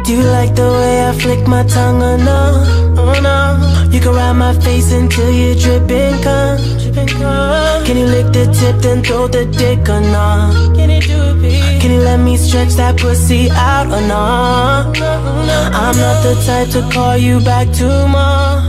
Do you like the way I flick my tongue or no? Oh no. You can ride my face until you're dripping cum. Can you lick the tip then throw the dick or no? Can you do it, please? Can you let me stretch that pussy out or no? I'm not the type to call you back tomorrow.